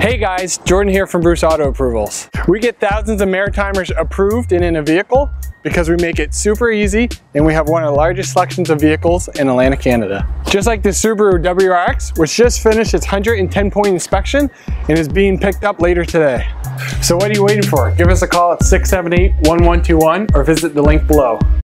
Hey guys, Jordan here from Bruce Auto Approvals. We get thousands of Maritimers approved in a vehicle because we make it super easy and we have one of the largest selections of vehicles in Atlantic Canada. Just like the Subaru WRX, which just finished its 110-point inspection and is being picked up later today. So what are you waiting for? Give us a call at 678-1121 or visit the link below.